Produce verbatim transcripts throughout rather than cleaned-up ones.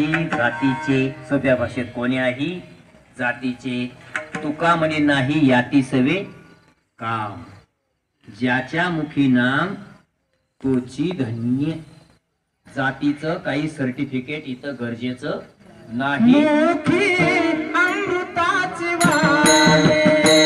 नाही जातीचे, सोप्या भाषेत कोण्याही जातीचे, तुका म्हणे नाही याती सवे काम, ज्याच्या मुखी नाम तोची धन्य. जातीचं काही सर्टिफिकेट इथं गरजेचं नाही. अमृताची वाणी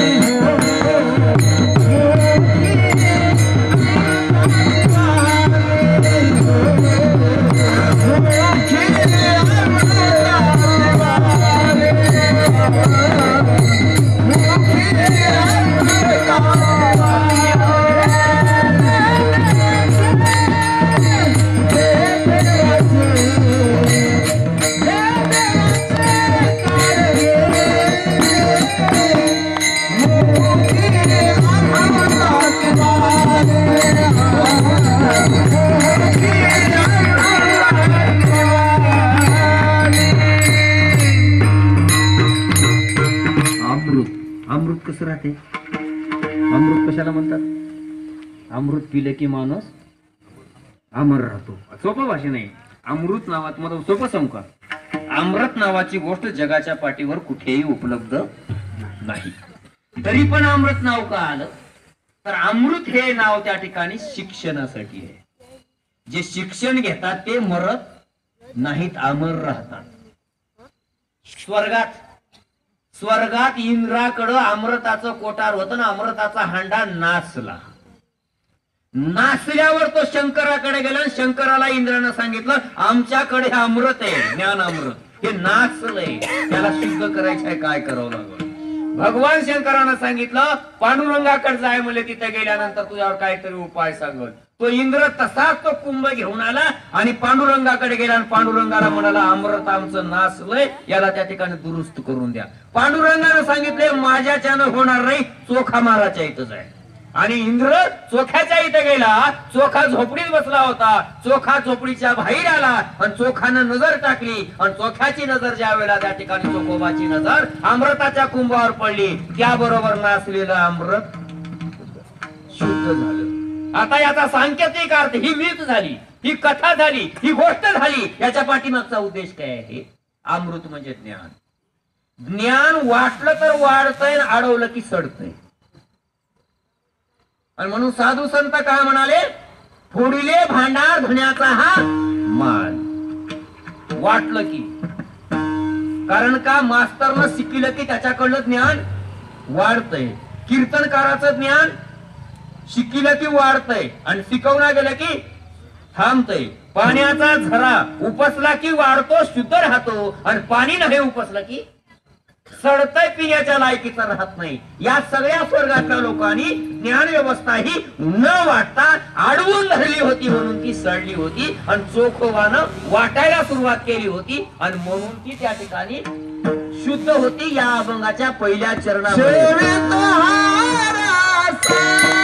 अमृत कसं राहते? अमृत कशाला म्हणतात? अमृत पिले की माणूस अमर राहतो. सोपं भाषा नाही. अमृत नावात मला सोपं संका, अमृत नावाची गोष्ट जगाच्या पाठीवर कुठेही उपलब्ध नाही. तरी पण अमृत नाव का आलं? तर अमृत हे नाव त्या ठिकाणी शिक्षणासाठी आहे. जे शिक्षण घेतात ते मरत नाहीत, अमर राहतात. स्वर्गात स्वर्गात इंद्राकडं अमृताचं कोटार होतं ना, अमृताचा हांडा नाचला. नाचल्यावर तो शंकराकडे गेला. शंकराला इंद्रानं सांगितलं आमच्याकडे अमृत आहे, ज्ञान अमृत, हे नाचलंय, त्याला शुद्ध करायचंय, काय करावं लागलं? भगवान शंकरानं सांगितलं पांडुरंगाकडे जाय, म्हणजे तिथे गेल्यानंतर तुझ्यावर काहीतरी उपाय सांगल. तो इंद्र तसाच तो कुंभ घेऊन आला आणि पांडुरंगाकडे गेला आणि पांडुरंगाला म्हणाला अमृत आमचं नाचलंय, याला त्या ठिकाणी दुरुस्त करून द्या. पांडुरंगानं सांगितले माझ्याच्यानं होणार नाही, चोखा महाराजच्या इथंच आहे. आणि इंद्र चोख्याच्या इथे गेला. चोखा झोपडीत बसला होता. चोखा झोपडीच्या बाहेर आला आणि चोखानं नजर टाकली आणि चोख्याची नजर ज्या वेळेला त्या ठिकाणी चोखोबाची नजर अमृताच्या कुंभावर पडली, त्याबरोबर नाचलेलं अमृत शुद्ध झालं. आता याचा सांकेतिक अर्थ, ही मीत झाली, ही कथा झाली, ही गोष्ट झाली. याच्या पाठीमागचा उद्देश काय आहे? अमृत म्हणजे ज्ञान. ज्ञान वाटलं तर वाढतंय, अडवलं की सडतंय. आणि म्हणून साधू संत काय म्हणाले? फोडिले भांडार धन्याचा हा मान. वाटलं की, कारण का मास्तरनं शिकलं की त्याच्याकडलं ज्ञान वाढतंय. कीर्तनकाराचं ज्ञान शिकलं की वाढतंय आणि शिकवला गेलं की थांबतंय. पाण्याचा झरा उपसला की वाढतो, शुद्ध राहतो, आणि पाणी नाही उपसलं की सडतय, पिण्याच्या लायकीचं राहत नाही. या सगळ्या स्वर्गातल्या लोकांनी ज्ञान व्यवस्था ही न वाटता अडवून धरली होती, म्हणून ती सडली होती आणि चोखोबानं वाटायला सुरुवात केली होती आणि म्हणून ती त्या ठिकाणी शुद्ध होती. या अभंगाच्या पहिल्या चरणामध्ये